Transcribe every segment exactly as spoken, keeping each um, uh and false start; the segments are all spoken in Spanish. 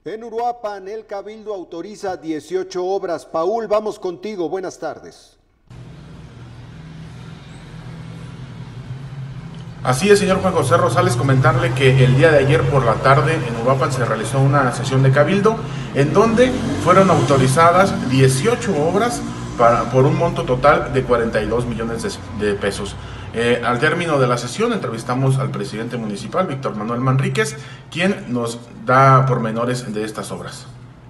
En Uruapan, el Cabildo autoriza dieciocho obras. Paul, vamos contigo. Buenas tardes. Así es, señor Juan José Rosales, comentarle que el día de ayer por la tarde en Uruapan se realizó una sesión de Cabildo en donde fueron autorizadas dieciocho obras para, por un monto total de cuarenta y dos millones de, de pesos. Eh, al término de la sesión entrevistamos al presidente municipal, Víctor Manuel Manríquez, quien nos da pormenores de estas obras.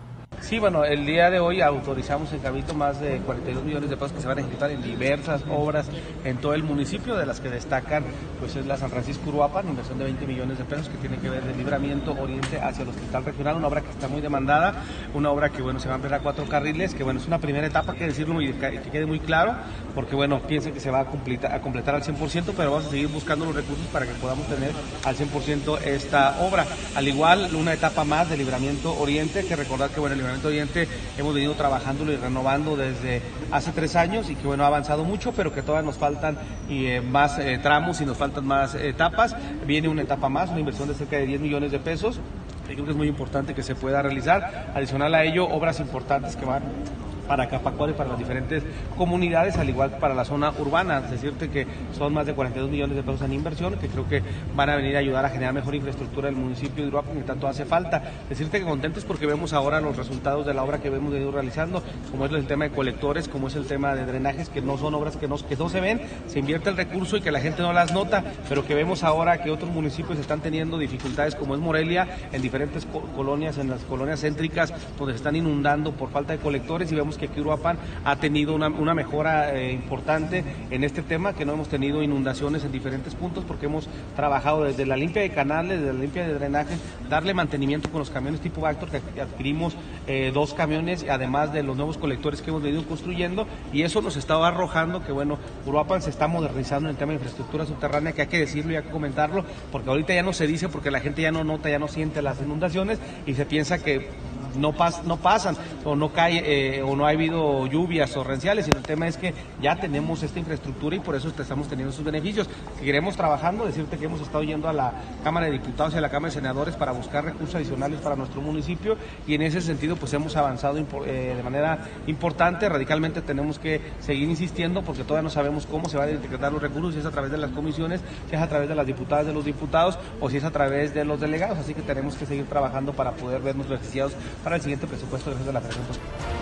Sí, bueno, el día de hoy autorizamos en Cabildo más de cuarenta y dos millones de pesos que se van a ejecutar en diversas obras en todo el municipio, de las que destacan pues es la San Francisco Uruapan, inversión de veinte millones de pesos que tiene que ver del libramiento oriente hacia el hospital regional, una obra que está muy demandada, una obra que bueno se va a ampliar a cuatro carriles, que bueno es una primera etapa, que decirlo y que quede muy claro, porque bueno piensen que se va a completar, a completar al cien por ciento, pero vamos a seguir buscando los recursos para que podamos tener al cien por ciento esta obra. Al igual, una etapa más de libramiento oriente, que recordar que bueno el libramiento oriente hemos venido trabajándolo y renovando desde hace tres años y que bueno ha avanzado mucho, pero que todavía nos faltan y, eh, más eh, tramos y nos faltan más etapas. Viene una etapa más, una inversión de cerca de diez millones de pesos. Y creo que es muy importante que se pueda realizar. Adicional a ello, obras importantes que van para Capacuaro y para las diferentes comunidades, al igual que para la zona urbana. Es decirte que son más de cuarenta y dos millones de pesos en inversión, que creo que van a venir a ayudar a generar mejor infraestructura del municipio de Uruapan, que tanto hace falta. Decirte que contentos porque vemos ahora los resultados de la obra que hemos venido realizando, como es el tema de colectores, como es el tema de drenajes, que no son obras que no, que no se ven, se invierte el recurso y que la gente no las nota, pero que vemos ahora que otros municipios están teniendo dificultades, como es Morelia, en diferentes co colonias, en las colonias céntricas, donde se están inundando por falta de colectores, y vemos que aquí Uruapan ha tenido una, una mejora eh, importante en este tema, que no hemos tenido inundaciones en diferentes puntos, porque hemos trabajado desde la limpia de canales, desde la limpia de drenajes, darle mantenimiento con los camiones tipo Vactor, que adquirimos eh, dos camiones, además de los nuevos colectores que hemos venido construyendo, y eso nos está arrojando que bueno, Uruapan se está modernizando en el tema de infraestructura subterránea, que hay que decirlo y hay que comentarlo, porque ahorita ya no se dice, porque la gente ya no nota, ya no siente las inundaciones, y se piensa que no, pas, no pasan o no cae eh, o no ha habido lluvias torrenciales, sino el tema es que ya tenemos esta infraestructura y por eso estamos teniendo sus beneficios. Seguiremos trabajando, decirte que hemos estado yendo a la Cámara de Diputados y a la Cámara de Senadores para buscar recursos adicionales para nuestro municipio, y en ese sentido pues hemos avanzado eh, de manera importante. Radicalmente tenemos que seguir insistiendo, porque todavía no sabemos cómo se van a interpretar los recursos, si es a través de las comisiones, si es a través de las diputadas, de los diputados, o si es a través de los delegados, así que tenemos que seguir trabajando para poder vernos beneficiados para el siguiente presupuesto de la Federación.